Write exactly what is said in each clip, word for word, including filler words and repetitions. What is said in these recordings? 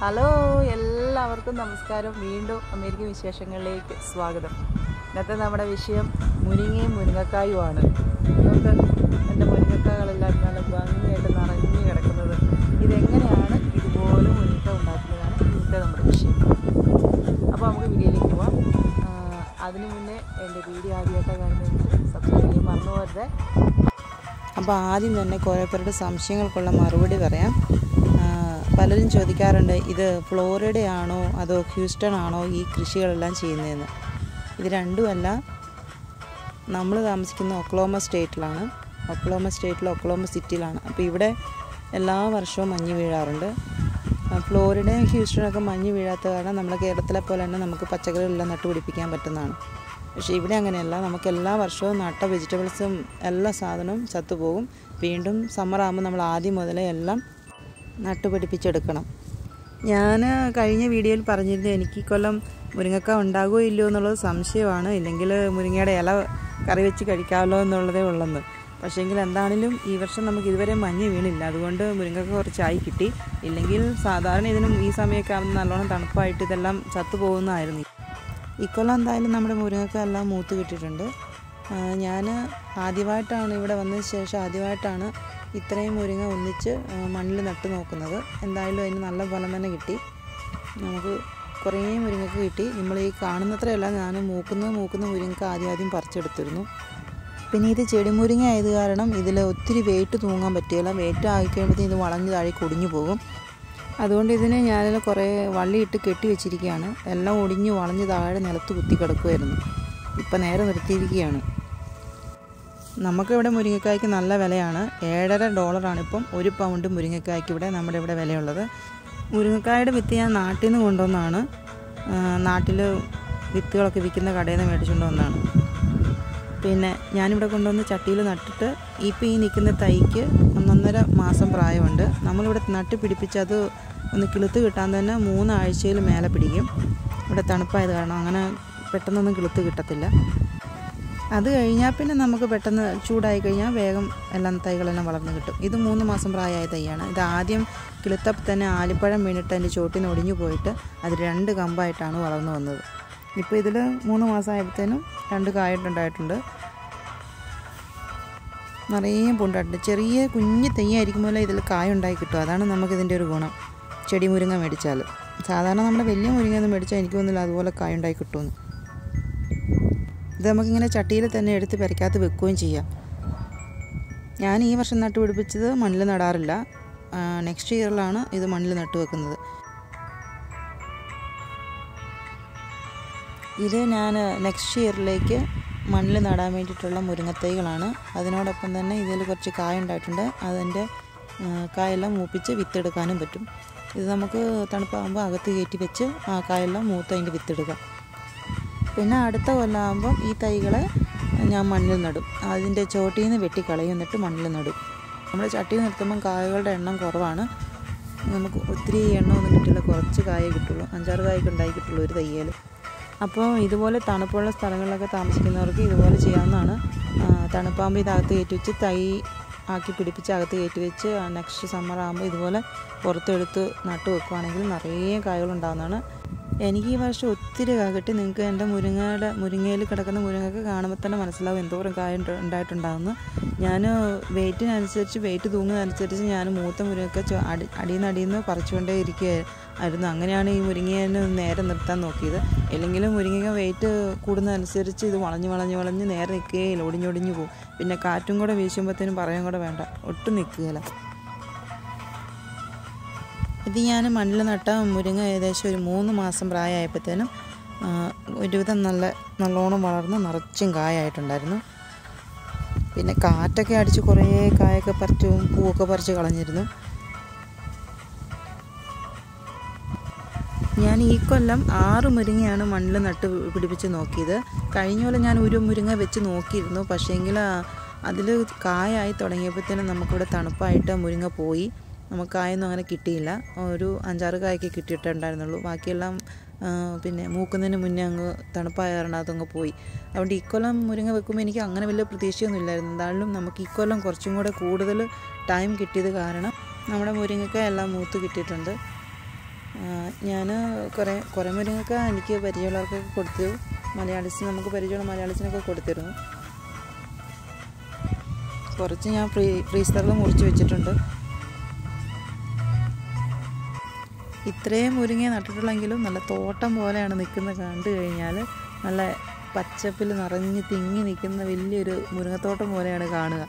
Hello, എല്ലാവർക്കും നമസ്കാരം. വീണ്ടും അമേരിക്കൻ വിശേഷങ്ങളിലേക്ക് സ്വാഗതം. ഇന്നത്തെ നമ്മുടെ വിഷയം മുരിങ്ങയും മുരിങ്ങക്കായുമാണ്. നമുക്ക് എൻ്റെ മുരിങ്ങക്കായകളെല്ലാം നല്ല ഭംഗിയായിട്ട് നിറഞ്ഞു കിടക്കുന്നത്. ഇതെങ്ങനെയാണ് ഇതുപോലെ മുരിങ്ങക്ക ഉണ്ടാക്കുന്നതാണ് ഇന്നത്തെ നമ്മുടെ വിഷയം. അപ്പോൾ നമുക്ക് വീഡിയോയിലേക്ക് പോവാം. അതിനു മുന്നേ എൻ്റെ വീഡിയോ ആദ്യമായിട്ട് കാണുന്നതെങ്കിൽ സബ്സ്ക്രൈബ് ചെയ്യാൻ മറന്നു പോകരുത്. അപ്പോൾ ആദ്യം തന്നെ കുറേ പേരുടെ സംശയങ്ങൾക്കുള്ള മറുപടി പറയാം. പലരും ചോദിക്കാറുണ്ട്, ഇത് ഫ്ലോറിഡയാണോ അതോ ഹ്യൂസ്റ്റൺ ആണോ ഈ കൃഷികളെല്ലാം ചെയ്യുന്നതെന്ന്. ഇത് രണ്ടുമല്ല, നമ്മൾ താമസിക്കുന്ന ഒക്ലോമ സ്റ്റേറ്റിലാണ്. ഒക്ലോമ സ്റ്റേറ്റിൽ ഒക്ലോമ സിറ്റിയിലാണ്. അപ്പോൾ ഇവിടെ എല്ലാ വർഷവും മഞ്ഞ് വീഴാറുണ്ട്. ഫ്ലോറിഡയും ഹ്യൂസ്റ്റണൊക്കെ മഞ്ഞ് വീഴാത്ത കാരണം നമ്മുടെ കേരളത്തിലെ പോലെ തന്നെ നമുക്ക് പച്ചക്കറികളെല്ലാം നട്ടുപിടിപ്പിക്കാൻ പറ്റുന്നതാണ്. പക്ഷേ ഇവിടെ അങ്ങനെയല്ല. നമുക്ക് എല്ലാ വർഷവും നട്ട വെജിറ്റബിൾസും എല്ലാ സാധനവും ചത്തുപോകും. വീണ്ടും സമ്മർ ആകുമ്പോൾ നമ്മൾ ആദ്യം മുതലേ എല്ലാം നട്ടുപിടിപ്പിച്ചെടുക്കണം. ഞാൻ കഴിഞ്ഞ വീഡിയോയിൽ പറഞ്ഞിരുന്നത് എനിക്ക് ഈ കൊല്ലം മുരിങ്ങക്ക ഉണ്ടാകുമോ ഇല്ലയോ എന്നുള്ളത് സംശയമാണ്. ഇല്ലെങ്കിൽ മുരിങ്ങയുടെ ഇല കറി വെച്ച് കഴിക്കാമല്ലോ എന്നുള്ളതേ ഉള്ളെന്ന്. പക്ഷേങ്കിൽ എന്താണെങ്കിലും ഈ വർഷം നമുക്ക് ഇതുവരെ മഞ്ഞ് വീണില്ല. അതുകൊണ്ട് മുരിങ്ങക്ക കുറച്ചായി കിട്ടി. ഇല്ലെങ്കിൽ സാധാരണ ഇതിനും ഈ സമയമൊക്കെ ആകുമ്പോൾ നല്ലോണം തണുപ്പായിട്ട് ഇതെല്ലാം ചത്തുപോകുന്നതായിരുന്നു. ഇക്കൊല്ലം എന്തായാലും നമ്മുടെ മുരിങ്ങക്ക എല്ലാം മൂത്ത് കിട്ടിയിട്ടുണ്ട്. ഞാൻ ആദ്യമായിട്ടാണ് ഇവിടെ വന്നതിന് ശേഷം ആദ്യമായിട്ടാണ് ഇത്രയും മുരിങ്ങ ഒന്നിച്ച് മണ്ണിൽ നട്ട് നോക്കുന്നത്. എന്തായാലും അതിന് നല്ല ഫലം തന്നെ കിട്ടി. നമുക്ക് കുറേ മുരിങ്ങക്ക കിട്ടി. നമ്മൾ ഈ കാണുന്നത്രയല്ല, ഞാൻ മൂക്കുന്ന മൂക്കുന്ന മുരിങ്ങക്ക ആദ്യം ആദ്യം പറിച്ചെടുത്തിരുന്നു. പിന്നെ ഇത് ചെടിമുരിങ്ങ ആയത് കാരണം ഇതിൽ ഒത്തിരി വെയിറ്റ് തൂങ്ങാൻ പറ്റുകയില്ല. വെയിറ്റ് ആയിക്കഴിയുമ്പോഴത്തേക്കും ഇത് വളഞ്ഞ് താഴെ കൊടിഞ്ഞു പോകും. അതുകൊണ്ട് ഇതിന് ഞാനിൽ കുറേ വള്ളിയിട്ട് കെട്ടി വെച്ചിരിക്കുകയാണ്. എല്ലാം ഒടിഞ്ഞ് വളഞ്ഞ് താഴെ നിലത്ത് കുത്തി കിടക്കുമായിരുന്നു. ഇപ്പം നേരെ നിർത്തിയിരിക്കുകയാണ്. നമുക്കിവിടെ മുരിങ്ങക്കായ്ക്ക് നല്ല വിലയാണ്. ഏഴര ഡോളറാണ് ഇപ്പം ഒരു പൗണ്ട് മുരിങ്ങക്കായ്ക്ക് ഇവിടെ നമ്മുടെ ഇവിടെ വിലയുള്ളത്. മുരിങ്ങക്കായുടെ വിത്ത് ഞാൻ നാട്ടിൽ നിന്ന് കൊണ്ടുവന്നതാണ്. നാട്ടിൽ വിത്തുകളൊക്കെ വിൽക്കുന്ന കടയിൽ നിന്ന് മേടിച്ചുകൊണ്ട് വന്നതാണ്. പിന്നെ ഞാനിവിടെ കൊണ്ടുവന്ന് ചട്ടിയിൽ നട്ടിട്ട് ഇപ്പോൾ ഈ നിൽക്കുന്ന തൈക്ക് ഒന്നൊന്നര മാസം പ്രായമുണ്ട്. നമ്മളിവിടെ നട്ട് പിടിപ്പിച്ചത് ഒന്ന് കിളുത്ത് കിട്ടാൻ തന്നെ മൂന്നാഴ്ചയിൽ മേലെ പിടിക്കും. ഇവിടെ തണുപ്പായത് കാരണം അങ്ങനെ പെട്ടെന്നൊന്നും കിളുത്ത് കിട്ടത്തില്ല. അത് കഴിഞ്ഞാൽ പിന്നെ നമുക്ക് പെട്ടെന്ന് ചൂടായി കഴിഞ്ഞാൽ വേഗം എല്ലാം തൈകളെല്ലാം വളർന്ന് കിട്ടും. ഇത് മൂന്ന് മാസം പ്രായമായ തൈയാണ്. ഇത് ആദ്യം കിളുത്തപ്പോൾ തന്നെ ആലിപ്പഴം വീണിട്ട് അതിൻ്റെ ചോട്ടിൽ നിന്ന് ഒടിഞ്ഞു പോയിട്ട് അത് രണ്ട് കമ്പായിട്ടാണ് വളർന്നു വന്നത്. ഇപ്പോൾ ഇതിൽ മൂന്ന് മാസമായപ്പോഴത്തേനും രണ്ട് കായിട്ടുണ്ടായിട്ടുണ്ട്. നിറയെ പൂണ്ടായിട്ടുണ്ട്. ചെറിയ കുഞ്ഞ് തെയ്യായിരിക്കുമ്പോൾ ഇതിൽ കായ ഉണ്ടായി കിട്ടും. അതാണ് നമുക്കിതിൻ്റെ ഒരു ഗുണം. ചെടി മുരിങ്ങ മേടിച്ചാൽ സാധാരണ നമ്മുടെ വലിയ മുരിങ്ങയൊന്നും മേടിച്ചാൽ എനിക്ക് തോന്നുന്നില്ല അതുപോലെ കായ ഉണ്ടായി കിട്ടുമെന്ന്. ഇത് നമുക്കിങ്ങനെ ചട്ടിയിൽ തന്നെ എടുത്ത് പെരയ്ക്കകത്ത് വെക്കുകയും ചെയ്യാം. ഞാൻ ഈ വർഷം നട്ട് പിടിപ്പിച്ചത് മണ്ണിൽ നടാറില്ല. നെക്സ്റ്റ് ഇയറിലാണ് ഇത് മണ്ണിൽ നട്ട് വെക്കുന്നത്. ഇത് ഞാൻ നെക്സ്റ്റ് ഇയറിലേക്ക് മണ്ണിൽ നടാൻ വേണ്ടിയിട്ടുള്ള മുരിങ്ങത്തൈകളാണ്. അതിനോടൊപ്പം തന്നെ ഇതിൽ കുറച്ച് കായ ഉണ്ടായിട്ടുണ്ട്. അതിൻ്റെ കായെല്ലാം മൂപ്പിച്ച് വിത്തെടുക്കാനും പറ്റും. ഇത് നമുക്ക് തണുപ്പാകുമ്പോൾ അകത്ത് കയറ്റി വെച്ച് ആ കായെല്ലാം മൂത്ത് അതിൻ്റെ വിത്തെടുക്കാം. പിന്നെ അടുത്ത കൊല്ലമാകുമ്പം ഈ തൈകളെ ഞാൻ മണ്ണിൽ നടും. അതിൻ്റെ ചോട്ടിൽ നിന്ന് വെട്ടിക്കളയും, എന്നിട്ട് മണ്ണിൽ നടും. നമ്മുടെ ചട്ടിയിൽ നിർത്തുമ്പം കായകളുടെ എണ്ണം കുറവാണ്. നമുക്ക് ഒത്തിരി എണ്ണം ഒന്നും കിട്ടില്ല, കുറച്ച് കായേ കിട്ടുള്ളൂ. അഞ്ചാറ് കായൊക്കെ ഉണ്ടായി കിട്ടുള്ളൂ ഒരു തയ്യൽ. അപ്പോൾ ഇതുപോലെ തണുപ്പുള്ള സ്ഥലങ്ങളിലൊക്കെ താമസിക്കുന്നവർക്ക് ഇതുപോലെ ചെയ്യാവുന്നതാണ്. തണുപ്പാകുമ്പോൾ ഇതകത്ത് കയറ്റി വെച്ച് തൈ ആക്കി പിടിപ്പിച്ച് അകത്ത് കയറ്റി വെച്ച് നെക്സ്റ്റ് സമ്മർ ആകുമ്പോൾ ഇതുപോലെ പുറത്തെടുത്ത് നട്ട് വെക്കുകയാണെങ്കിൽ നിറയെ കായകളുണ്ടാകുന്നതാണ്. എനിക്ക് ഈ വർഷം ഒത്തിരി കായ കിട്ടി. നിങ്ങൾക്ക് എൻ്റെ മുരിങ്ങയുടെ മുരിങ്ങയിൽ കിടക്കുന്ന മുരിങ്ങയൊക്കെ കാണുമ്പോൾ തന്നെ മനസ്സിലാവും എന്തോരം കായ ഉണ്ടായിട്ടുണ്ടാകുന്നു. ഞാൻ വെയിറ്റിനനുസരിച്ച് വെയിറ്റ് തൂങ്ങുന്നതനുസരിച്ച് ഞാൻ മൂത്ത മുരിങ്ങയൊക്കെ അടി അടിയിൽ നിന്ന് അടിയിൽ നിന്ന് പറിച്ചുകൊണ്ടേ ഇരിക്കുകയായിരുന്നു. അങ്ങനെയാണ് ഈ മുരിങ്ങയെ നേരെ നിർത്താൻ നോക്കിയത്. ഇല്ലെങ്കിലും മുരിങ്ങ വെയിറ്റ് കൂടുന്നതനുസരിച്ച് ഇത് വളഞ്ഞ് വളഞ്ഞ് വളഞ്ഞ് നേരെ നിൽക്കുകയില്ല, ഒടിഞ്ഞൊടിഞ്ഞു പോകും. പിന്നെ കാറ്റും കൂടെ വീശുമ്പോഴത്തേനും പറയാൻ കൂടെ വേണ്ട, ഒട്ടും നിൽക്കുകയില്ല. ഇത് ഞാൻ മണ്ണിൽ നട്ട മുരിങ്ങ ഏകദേശം ഒരു മൂന്ന് മാസം പ്രായമായപ്പോഴത്തേനും ഒരുവിധം നല്ല നല്ലോണം വളർന്ന് നിറച്ചും കായായിട്ടുണ്ടായിരുന്നു. പിന്നെ കാറ്റൊക്കെ അടിച്ച് കുറേ കായൊക്കെ പറിച്ച് പൂവൊക്കെ പറിച്ച് കളഞ്ഞിരുന്നു. ഞാൻ ഈ കൊല്ലം ആറ് മുരിങ്ങയാണ് മണ്ണിൽ നട്ട് പിടിപ്പിച്ച് നോക്കിയത്. കഴിഞ്ഞ കൊല്ലം ഞാൻ ഒരു മുരിങ്ങ വെച്ച് നോക്കിയിരുന്നു. പക്ഷേങ്കിൽ അതിൽ കായായി തുടങ്ങിയപ്പോഴത്തേനും നമുക്കിവിടെ തണുപ്പായിട്ട് മുരിങ്ങ പോയി. നമുക്ക് കായൊന്നും അങ്ങനെ കിട്ടിയില്ല. ഒരു അഞ്ചാറ് കായൊക്കെ കിട്ടിയിട്ടുണ്ടായിരുന്നുള്ളൂ. ബാക്കിയെല്ലാം പിന്നെ മൂക്കുന്നതിന് മുന്നേ അങ്ങ് തണുപ്പായ കാരണം അതങ്ങ് പോയി. അതുകൊണ്ട് ഇക്കൊല്ലം മുരിങ്ങ വെക്കുമ്പോൾ എനിക്ക് അങ്ങനെ വലിയ പ്രതീക്ഷയൊന്നും ഇല്ലായിരുന്നു. എന്തായാലും നമുക്ക് ഇക്കൊല്ലം കുറച്ചും കൂടെ കൂടുതൽ ടൈം കിട്ടിയത് കാരണം നമ്മുടെ മുരിങ്ങക്ക എല്ലാം മൂത്ത് കിട്ടിയിട്ടുണ്ട്. ഞാൻ കുറേ കുറേ മുരിങ്ങക്ക എനിക്ക് പരിചയമുള്ളവർക്കൊക്കെ കൊടുത്തു. മലയാളീസിന് നമുക്ക് പരിചയമുള്ള മലയാളീസിനൊക്കെ കൊടുത്തിരുന്നു. കുറച്ച് ഞാൻ ഫ്രീ ഫ്രീസറിൽ മുറിച്ച് വെച്ചിട്ടുണ്ട്. ഇത്രയും മുരിങ്ങ നട്ടിട്ടുള്ളെങ്കിലും നല്ല തോട്ടം പോലെയാണ് നിൽക്കുന്നത്. കണ്ടു കഴിഞ്ഞാൽ നല്ല പച്ചപ്പിൽ നിറഞ്ഞ് തിങ്ങി നിൽക്കുന്ന വലിയൊരു മുരിങ്ങത്തോട്ടം പോലെയാണ് കാണുക.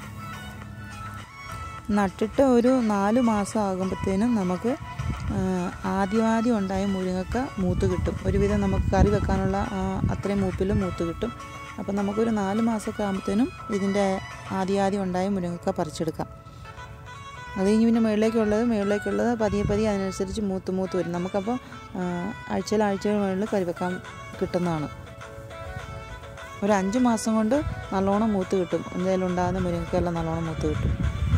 നട്ടിട്ട് ഒരു നാല് മാസം ആകുമ്പോഴത്തേനും നമുക്ക് ആദ്യമാദ്യം ഉണ്ടായ മുരിങ്ങക്ക മൂത്ത് കിട്ടും. ഒരുവിധം നമുക്ക് കറി വെക്കാനുള്ള അത്രയും മൂപ്പിൽ മൂത്ത് കിട്ടും. അപ്പം നമുക്കൊരു നാല് മാസമൊക്കെ ആകുമ്പോഴത്തേനും ഇതിൻ്റെ ആദ്യാദ്യം ഉണ്ടായ മുരിങ്ങക്ക പറിച്ചെടുക്കാം. അത് കഴിഞ്ഞ് പിന്നെ മുകളിലേക്കുള്ളത് മുകളിലേക്കുള്ളത് പതിയെ പതിയെ അതിനനുസരിച്ച് മൂത്ത് മൂത്ത് വരും. നമുക്കപ്പോൾ ആഴ്ചയിൽ ആഴ്ചകൾ മുകളിൽ കറി വെക്കാൻ കിട്ടുന്നതാണ്. ഒരു അഞ്ച് മാസം കൊണ്ട് നല്ലോണം മൂത്ത് കിട്ടും. എന്തായാലും ഉണ്ടാകുന്ന മുരിങ്ങക്കെല്ലാം നല്ലോണം മൂത്ത് കിട്ടും.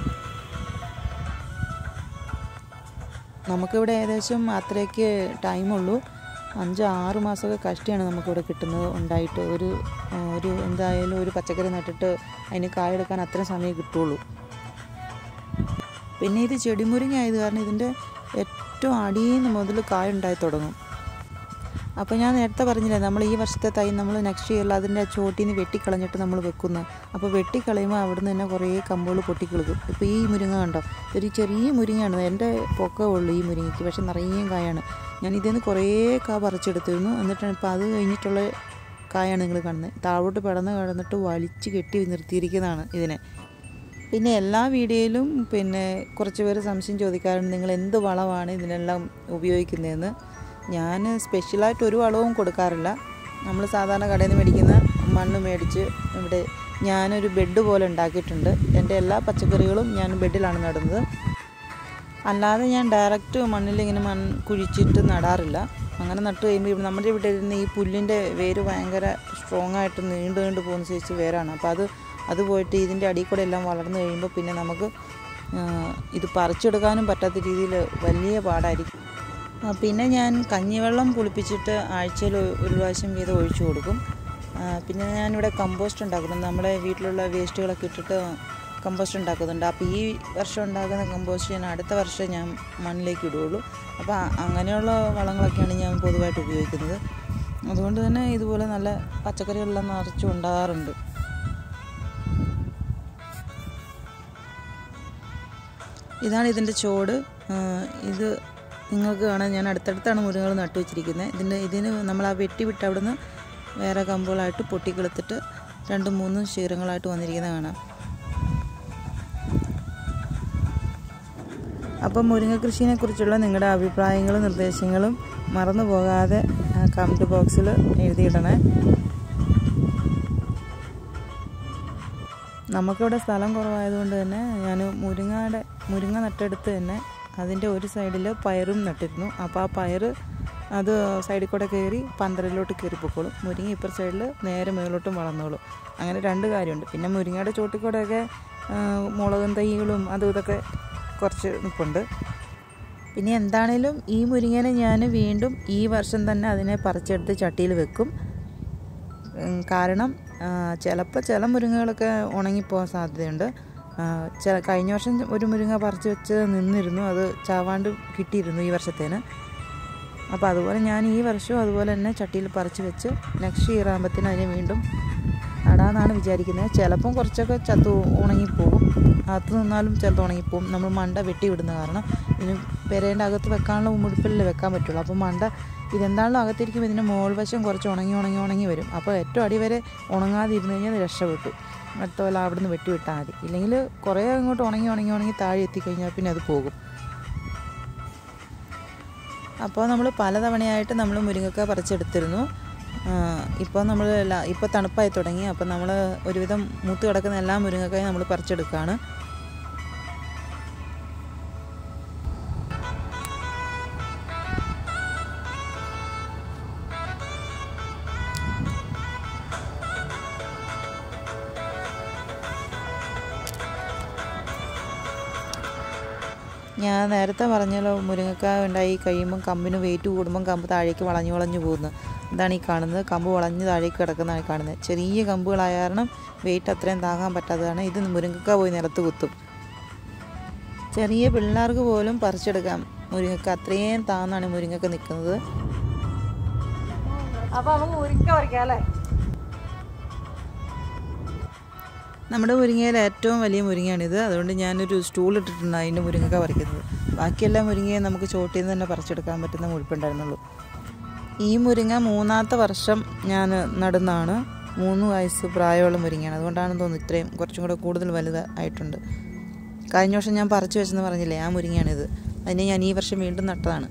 നമുക്കിവിടെ ഏകദേശം അത്രയ്ക്ക് ടൈമുള്ളൂ. അഞ്ച് ആറ് മാസമൊക്കെ കഷ്ടിയാണ് നമുക്കിവിടെ കിട്ടുന്നത് ഉണ്ടായിട്ട്. ഒരു ഒരു എന്തായാലും ഒരു പച്ചക്കറി നട്ടിട്ട് അതിന് കായെടുക്കാൻ അത്രയും സമയം കിട്ടുള്ളൂ. പിന്നെ ഇത് ചെടിമുരിങ്ങ ആയത് കാരണം ഇതിൻ്റെ ഏറ്റവും അടിയിൽ നിന്ന് മുതൽ കായ ഉണ്ടായി തുടങ്ങും. അപ്പോൾ ഞാൻ നേരത്തെ പറഞ്ഞില്ലേ, നമ്മൾ ഈ വർഷത്തെ തൈ നമ്മൾ നെക്സ്റ്റ് ഇയറിൽ അതിൻ്റെ ചോട്ടിൽ നിന്ന് വെട്ടിക്കളഞ്ഞിട്ട് നമ്മൾ വെക്കുന്നത്. അപ്പോൾ വെട്ടിക്കളയുമ്പോൾ അവിടെ നിന്ന് തന്നെ കുറേ കമ്പുകൾ പൊട്ടിക്കിളുക്കും. ഇപ്പോൾ ഈ മുരിങ്ങ കണ്ടോ, ഒരു ചെറിയ മുരിങ്ങയാണ്. എൻ്റെ പൊക്കമേ ഉള്ളൂ ഈ മുരിങ്ങയ്ക്ക്, പക്ഷെ നിറയെ കായാണ്. ഞാൻ ഇതിൽ നിന്ന് കുറേ കാ പറിച്ചെടുത്തിരുന്നു. എന്നിട്ടാണ് ഇപ്പോൾ അത് കഴിഞ്ഞിട്ടുള്ള കായാണ് നിങ്ങൾ കാണുന്നത്. താഴോട്ട് പിടന്ന് കിടന്നിട്ട് വലിച്ച് കെട്ടി നിർത്തിയിരിക്കുന്നതാണ് ഇതിനെ. പിന്നെ എല്ലാ വീഡിയോയിലും പിന്നെ കുറച്ച് പേര് സംശയം ചോദിക്കാറുണ്ട്, നിങ്ങൾ എന്ത് വളമാണ് ഇതിനെല്ലാം ഉപയോഗിക്കുന്നതെന്ന്. ഞാൻ സ്പെഷ്യലായിട്ട് ഒരു വളവും കൊടുക്കാറില്ല. നമ്മൾ സാധാരണ കടയിൽ നിന്ന് മേടിക്കുന്ന മണ്ണ് മേടിച്ച് ഇവിടെ ഞാനൊരു ബെഡ് പോലെ ഉണ്ടാക്കിയിട്ടുണ്ട്. എൻ്റെ എല്ലാ പച്ചക്കറികളും ഞാൻ ബെഡിലാണ് നടുന്നത്. അല്ലാതെ ഞാൻ ഡയറക്റ്റ് മണ്ണിലിങ്ങനെ മണ്ണ് കുഴിച്ചിട്ട് നടാറില്ല. അങ്ങനെ നട്ട് കഴിയുമ്പോൾ നമ്മുടെ ഇവിടെ ഇരുന്ന് ഈ പുല്ലിൻ്റെ വേര് ഭയങ്കര സ്ട്രോങ് ആയിട്ട് നീണ്ടു നീണ്ടു പോകുന്ന സൈസ് വേരാണ്. അപ്പോൾ അത് അത് പോയിട്ട് ഇതിൻ്റെ അടിയിൽ കൂടെ എല്ലാം വളർന്നു കഴിയുമ്പോൾ പിന്നെ നമുക്ക് ഇത് പറിച്ചെടുക്കാനും പറ്റാത്ത രീതിയിൽ വലിയ പാടായിരിക്കും. പിന്നെ ഞാൻ കഞ്ഞിവെള്ളം പുളിപ്പിച്ചിട്ട് ആഴ്ചയിൽ ഒരു പ്രാവശ്യം വീതം ഒഴിച്ചു കൊടുക്കും. പിന്നെ ഞാനിവിടെ കമ്പോസ്റ്റ് ഉണ്ടാക്കുന്നുണ്ട്. നമ്മുടെ വീട്ടിലുള്ള വേസ്റ്റുകളൊക്കെ ഇട്ടിട്ട് കമ്പോസ്റ്റ് ഉണ്ടാക്കുന്നുണ്ട്. അപ്പോൾ ഈ വർഷം ഉണ്ടാക്കുന്ന കമ്പോസ്റ്റ് ഞാൻ അടുത്ത വർഷം ഞാൻ മണ്ണിലേക്ക് ഇടുകയുള്ളൂ. അപ്പോൾ അങ്ങനെയുള്ള വളങ്ങളൊക്കെയാണ് ഞാൻ പൊതുവായിട്ട് ഉപയോഗിക്കുന്നത്. അതുകൊണ്ട് തന്നെ ഇതുപോലെ നല്ല പച്ചക്കറികളെല്ലാം നിറച്ചും ഉണ്ടാകാറുണ്ട്. ഇതാണ് ഇതിൻ്റെ ചോട്. ഇത് നിങ്ങൾക്ക് കാണാൻ ഞാൻ അടുത്തടുത്താണ് മുരിങ്ങകൾ നട്ടു വെച്ചിരിക്കുന്നത്. ഇതിൻ്റെ ഇതിന് നമ്മൾ ആ വെട്ടി വിട്ട് അവിടെ നിന്ന് വേറെ കമ്പുകളായിട്ട് പൊട്ടിക്കെളുത്തിട്ട് രണ്ടും മൂന്നും ശീലങ്ങളായിട്ട് വന്നിരിക്കുന്നത് കാണാം. അപ്പം മുരിങ്ങ കൃഷിയെ കുറിച്ചുള്ള നിങ്ങളുടെ അഭിപ്രായങ്ങളും നിർദ്ദേശങ്ങളും മറന്നു പോകാതെ കമൻറ്റ് ബോക്സിൽ എഴുതിയിടണേ. നമുക്കിവിടെ സ്ഥലം കുറവായതുകൊണ്ട് തന്നെ ഞാൻ മുരിങ്ങയുടെ മുരിങ്ങ നട്ടെടുത്ത് തന്നെ അതിൻ്റെ ഒരു സൈഡിൽ പയറും നട്ടിരുന്നു. അപ്പോൾ ആ പയർ അത് സൈഡിൽ കൂടെ കയറി പന്തലിലോട്ട് കയറി പൊക്കോളും. മുരിങ്ങ ഇപ്പുറ സൈഡിൽ നേരെ മുകളിലോട്ടും വളർന്നോളും. അങ്ങനെ രണ്ട് കാര്യമുണ്ട്. പിന്നെ മുരിങ്ങയുടെ ചോട്ടിൽ കൂടെയൊക്കെ മുളകും തൈകളും അതും ഇതൊക്കെ കുറച്ച് നിൽപ്പുണ്ട്. പിന്നെ എന്താണേലും ഈ മുരിങ്ങനെ ഞാൻ വീണ്ടും ഈ വർഷം തന്നെ അതിനെ പറിച്ചെടുത്ത് ചട്ടിയിൽ വെക്കും. കാരണം ചിലപ്പോൾ ചില മുരിങ്ങകളൊക്കെ ഉണങ്ങിപ്പോകാൻ സാധ്യതയുണ്ട്. ചില കഴിഞ്ഞ വർഷം ഒരു മുരിങ്ങ പറിച്ച് വെച്ച് നിന്നിരുന്നു, അത് ചാവാണ്ട് കിട്ടിയിരുന്നു ഈ വർഷത്തേന്. അപ്പോൾ അതുപോലെ ഞാൻ ഈ വർഷവും അതുപോലെ തന്നെ ചട്ടിയിൽ പറിച്ച് വെച്ച് നെക്സ്റ്റ് ഇയർ ആകുമ്പോഴത്തേന് അതിനെ വീണ്ടും നടാമെന്നാണ് വിചാരിക്കുന്നത്. ചിലപ്പം കുറച്ചൊക്കെ ചത്തു ഉണങ്ങിപ്പോകും. അകത്ത് നിന്നാലും ചിലത് ഉണങ്ങിപ്പോകും. നമ്മൾ മണ്ട വെട്ടി വിടുന്ന കാരണം ഇതിന് പെരേൻ്റെ അകത്ത് വെക്കാനുള്ള മുടിപ്പിലല്ലേ വെക്കാൻ പറ്റുള്ളൂ. അപ്പോൾ മണ്ട ഇതെന്താണല്ലോ അകത്തിരിക്കുമ്പോൾ ഇതിൻ്റെ മുകൾ വശം കുറച്ച് ഉണങ്ങി ഉണങ്ങി ഉണങ്ങി വരും. അപ്പോൾ ഏറ്റവും അടി വരെ ഉണങ്ങാതെ ഇരുന്ന് കഴിഞ്ഞാൽ അത് രക്ഷപ്പെട്ടു. അടുത്ത പോലെ അവിടെ നിന്ന് വെട്ടി വിട്ടാൽ മതി. ഇല്ലെങ്കിൽ കുറേ അങ്ങോട്ട് ഉണങ്ങി ഉണങ്ങി ഉണങ്ങി താഴെ എത്തിക്കഴിഞ്ഞാൽ പിന്നെ അത് പോകും. അപ്പോൾ നമ്മൾ പലതവണയായിട്ട് നമ്മൾ മുരിങ്ങക്ക പറിച്ചെടുത്തിരുന്നു. ഇപ്പോൾ നമ്മൾ ഇപ്പോൾ തണുപ്പായി തുടങ്ങി. അപ്പോൾ നമ്മൾ ഒരുവിധം മൂത്ത് കിടക്കുന്ന എല്ലാ മുരിങ്ങക്കായും നമ്മൾ പറിച്ചെടുക്കുകയാണ്. ഞാൻ നേരത്തെ പറഞ്ഞല്ലോ, മുരിങ്ങക്കായ ഉണ്ടായി കഴിയുമ്പം കമ്പിന് വെയിറ്റ് കൂടുമ്പം കമ്പ് താഴേക്ക് വളഞ്ഞു വളഞ്ഞു പോകുന്നത്. ഇതാണ് ഈ കാണുന്നത്. കമ്പ് വളഞ്ഞ് താഴേക്ക് കിടക്കുന്നതാണ് കാണുന്നത്. ചെറിയ കമ്പുകളായ കാരണം വെയിറ്റ് അത്രയും താങ്ങാൻ പറ്റാത്തതാണ്. ഇത് മുരിങ്ങക്ക പോയി നിലത്ത് കുത്തും. ചെറിയ പിള്ളേർക്ക് പോലും പറിച്ചെടുക്കാം. മുരിങ്ങക്ക അത്രയും താന്നാണ് മുരിങ്ങക്ക നിൽക്കുന്നത്. അപ്പോൾ നമുക്ക് മുരിങ്ങ പറിക്കാം അല്ലേ? നമ്മുടെ മുരിങ്ങയിൽ ഏറ്റവും വലിയ മുരിങ്ങയാണിത്. അതുകൊണ്ട് ഞാനൊരു സ്റ്റൂൾ ഇട്ടിട്ടുണ്ട് അതിൻ്റെ മുരിങ്ങക്ക പറിക്കുന്നത്. ബാക്കിയെല്ലാം മുരിങ്ങയും നമുക്ക് ചോട്ടിൽ നിന്ന് തന്നെ പറിച്ചെടുക്കാൻ പറ്റുന്ന മുഴുപ്പുണ്ടായിരുന്നുള്ളൂ. ഈ മുരിങ്ങ മൂന്നാമത്തെ വർഷം ഞാൻ നടുന്നതാണ്. മൂന്ന് വയസ്സ് പ്രായമുള്ള മുരിങ്ങയാണ്. അതുകൊണ്ടാണെന്ന് തോന്നുന്നു ഇത്രയും കുറച്ചും കൂടെ കൂടുതൽ വലുതായിട്ടുണ്ട്. കഴിഞ്ഞ വർഷം ഞാൻ പറിച്ചു വെച്ചെന്ന് പറഞ്ഞില്ലേ, ആ മുരിങ്ങയാണിത്. അതിനെ ഞാൻ ഈ വർഷം വീണ്ടും നട്ടതാണ്.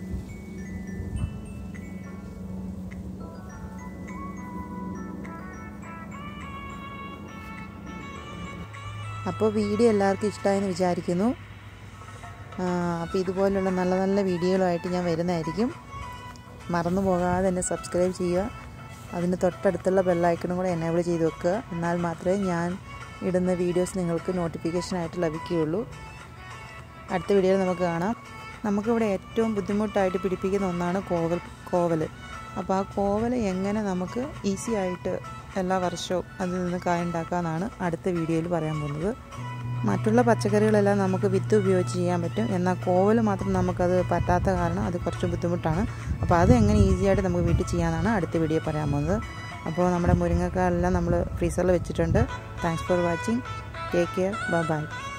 അപ്പോൾ വീഡിയോ എല്ലാവർക്കും ഇഷ്ടമായെന്ന് വിചാരിക്കുന്നു. അപ്പോൾ ഇതുപോലുള്ള നല്ല നല്ല വീഡിയോകളുമായിട്ട് ഞാൻ വരുന്നതായിരിക്കും. മറന്നു പോകാതെ എന്നെ സബ്സ്ക്രൈബ് ചെയ്യുക. അതിന് തൊട്ടടുത്തുള്ള ബെല്ലൈക്കണും കൂടെ എനേബിൾ ചെയ്ത് വെക്കുക. എന്നാൽ മാത്രമേ ഞാൻ ഇടുന്ന വീഡിയോസ് നിങ്ങൾക്ക് നോട്ടിഫിക്കേഷനായിട്ട് ലഭിക്കുകയുള്ളൂ. അടുത്ത വീഡിയോയിൽ നമുക്ക് കാണാം. നമുക്കിവിടെ ഏറ്റവും ബുദ്ധിമുട്ടായിട്ട് പിടിപ്പിക്കുന്ന ഒന്നാണ് കോവൽ കോവൽ അപ്പോൾ ആ കോവൽ എങ്ങനെ നമുക്ക് ഈസി ആയിട്ട് എല്ലാ വർഷവും അതിൽ നിന്ന് കായ ഉണ്ടാക്കാമെന്നാണ് അടുത്ത വീഡിയോയിൽ പറയാൻ പോകുന്നത്. മറ്റുള്ള പച്ചക്കറികളെല്ലാം നമുക്ക് വിത്ത് ഉപയോഗിച്ച് ചെയ്യാൻ പറ്റും. എന്നാൽ കോവൽ മാത്രം നമുക്കത് പറ്റാത്ത കാരണം അത് കുറച്ച് ബുദ്ധിമുട്ടാണ്. അപ്പോൾ അത് എങ്ങനെ ഈസിയായിട്ട് നമുക്ക് വീട്ടിൽ ചെയ്യാമെന്നാണ് അടുത്ത വീഡിയോ പറയാൻ പോകുന്നത്. അപ്പോൾ നമ്മുടെ മുരിങ്ങക്കായെല്ലാം നമ്മൾ ഫ്രീസറിൽ വെച്ചിട്ടുണ്ട്. Thanks for watching. Take care. Bye by.